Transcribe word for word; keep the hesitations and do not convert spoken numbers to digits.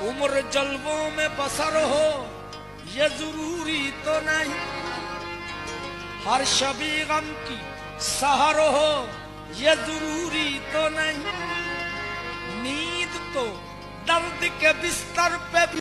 उम्र जलवों में बसर हो ये जरूरी तो नहीं, हर शबी गम की सहर हो ये जरूरी तो नहीं, नींद तो दर्द के बिस्तर पे भी